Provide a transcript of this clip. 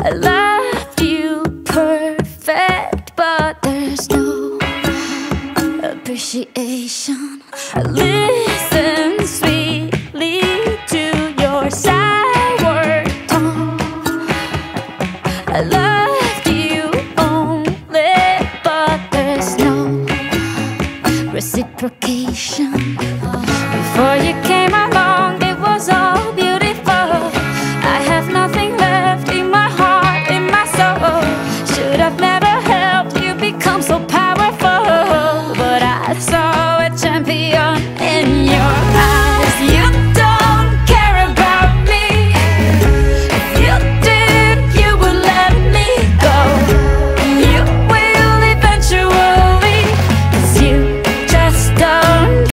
I love you perfect, but there's no appreciation. I listen sweetly to your sour tongue. I love you only, but there's no reciprocate.